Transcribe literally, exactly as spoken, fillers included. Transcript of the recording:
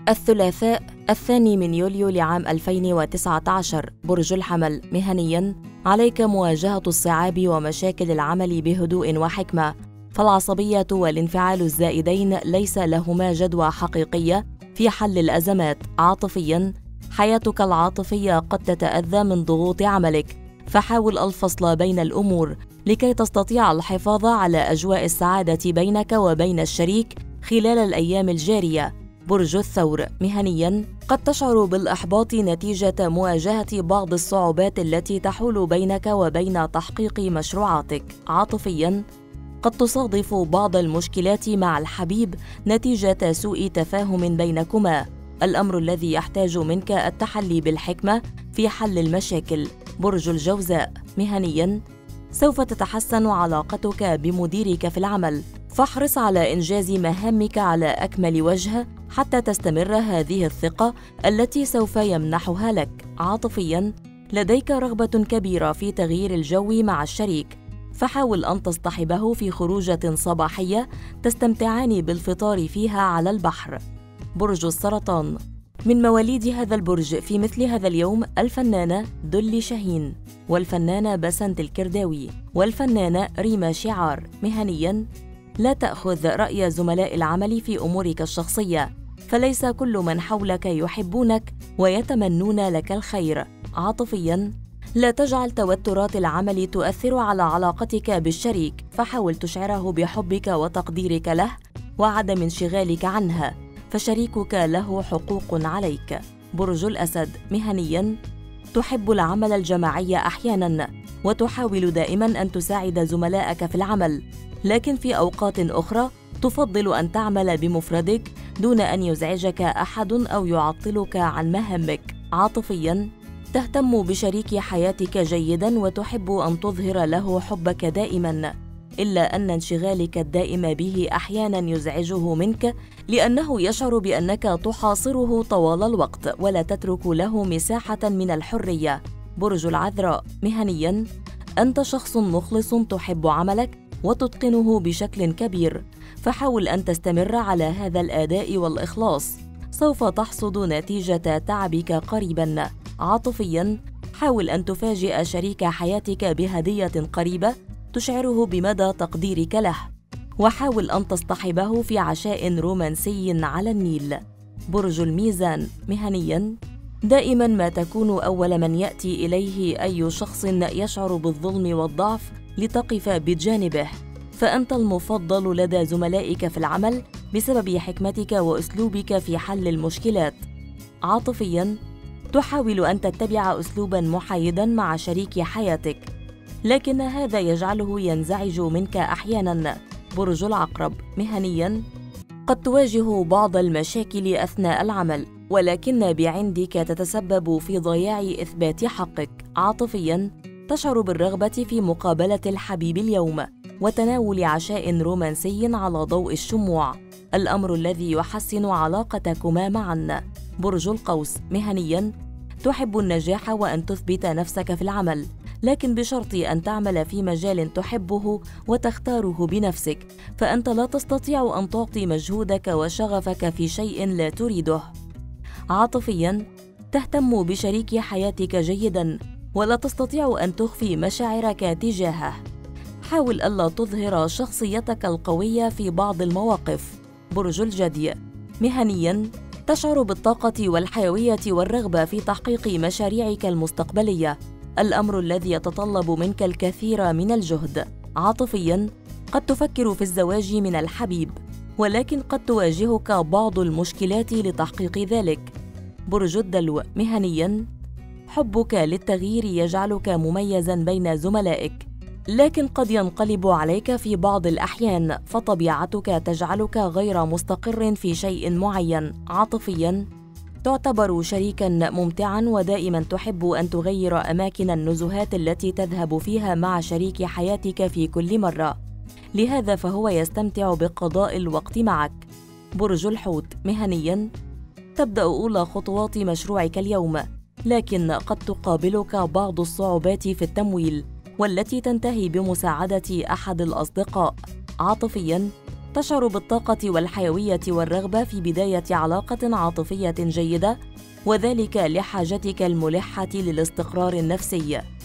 الثلاثاء الثاني من يوليو لعام ألفين وتسعة عشر. برج الحمل. مهنياً، عليك مواجهة الصعاب ومشاكل العمل بهدوء وحكمة، فالعصبية والانفعال الزائدين ليس لهما جدوى حقيقية في حل الأزمات. عاطفياً، حياتك العاطفية قد تتأذى من ضغوط عملك، فحاول الفصل بين الأمور لكي تستطيع الحفاظ على أجواء السعادة بينك وبين الشريك خلال الأيام الجارية. برج الثور. مهنياً، قد تشعر بالإحباط نتيجة مواجهة بعض الصعوبات التي تحول بينك وبين تحقيق مشروعاتك. عاطفياً، قد تصادف بعض المشكلات مع الحبيب نتيجة سوء تفاهم بينكما، الأمر الذي يحتاج منك التحلي بالحكمة في حل المشاكل. برج الجوزاء. مهنياً، سوف تتحسن علاقتك بمديرك في العمل، فاحرص على إنجاز مهامك على أكمل وجه حتى تستمر هذه الثقة التي سوف يمنحها لك. عاطفياً، لديك رغبة كبيرة في تغيير الجو مع الشريك، فحاول أن تصطحبه في خروجة صباحية تستمتعان بالفطار فيها على البحر. برج السرطان. من مواليد هذا البرج في مثل هذا اليوم الفنانة دولي شاهين، والفنانة بسنت الكرداوي، والفنانة ريما شعار. مهنياً، لا تأخذ رأي زملاء العمل في أمورك الشخصية، فليس كل من حولك يحبونك ويتمنون لك الخير. عاطفياً، لا تجعل توترات العمل تؤثر على علاقتك بالشريك، فحاول تشعره بحبك وتقديرك له وعدم انشغالك عنها، فشريكك له حقوق عليك. برج الأسد. مهنياً، تحب العمل الجماعي أحياناً، وتحاول دائماً أن تساعد زملائك في العمل، لكن في أوقات أخرى تفضل أن تعمل بمفردك دون أن يزعجك أحد أو يعطلك عن مهامك. عاطفياً، تهتم بشريك حياتك جيداً وتحب أن تظهر له حبك دائماً، إلا أن انشغالك الدائم به أحياناً يزعجه منك، لأنه يشعر بأنك تحاصره طوال الوقت ولا تترك له مساحة من الحرية. برج العذراء. مهنياً، أنت شخص مخلص تحب عملك وتتقنه بشكل كبير، فحاول أن تستمر على هذا الأداء والإخلاص، سوف تحصد نتيجة تعبك قريباً. عاطفياً، حاول أن تفاجئ شريك حياتك بهدية قريبة تشعره بمدى تقديرك له، وحاول أن تصطحبه في عشاء رومانسي على النيل. برج الميزان. مهنياً، دائماً ما تكون أول من يأتي إليه أي شخص يشعر بالظلم والضعف لتقف بجانبه، فأنت المفضل لدى زملائك في العمل بسبب حكمتك وأسلوبك في حل المشكلات. عاطفياً، تحاول أن تتبع أسلوباً محايداً مع شريك حياتك، لكن هذا يجعله ينزعج منك أحياناً. برج العقرب. مهنياً، قد تواجه بعض المشاكل أثناء العمل، ولكن بعندك تتسبب في ضياع إثبات حقك. عاطفياً، تشعر بالرغبة في مقابلة الحبيب اليوم وتناول عشاء رومانسي على ضوء الشموع، الأمر الذي يحسن علاقتكما معاً. برج القوس. مهنياً، تحب النجاح وأن تثبت نفسك في العمل، لكن بشرط أن تعمل في مجال تحبه وتختاره بنفسك، فأنت لا تستطيع أن تعطي مجهودك وشغفك في شيء لا تريده. عاطفياً، تهتم بشريك حياتك جيداً ولا تستطيع أن تخفي مشاعرك تجاهه، حاول ألا تظهر شخصيتك القوية في بعض المواقف. برج الجدي. مهنياً، تشعر بالطاقة والحيوية والرغبة في تحقيق مشاريعك المستقبلية، الأمر الذي يتطلب منك الكثير من الجهد. عاطفياً، قد تفكر في الزواج من الحبيب، ولكن قد تواجهك بعض المشكلات لتحقيق ذلك. برج الدلو. مهنياً، حبك للتغيير يجعلك مميزاً بين زملائك، لكن قد ينقلب عليك في بعض الأحيان، فطبيعتك تجعلك غير مستقر في شيء معين. عاطفياً، تعتبر شريكاً ممتعاً ودائماً تحب أن تغير أماكن النزهات التي تذهب فيها مع شريك حياتك في كل مرة، لهذا فهو يستمتع بقضاء الوقت معك. برج الحوت. مهنياً، تبدأ أولى خطوات مشروعك اليوم، لكن قد تقابلك بعض الصعوبات في التمويل والتي تنتهي بمساعدة أحد الأصدقاء. عاطفياً، تشعر بالطاقة والحيوية والرغبة في بداية علاقة عاطفية جيدة، وذلك لحاجتك الملحة للاستقرار النفسي.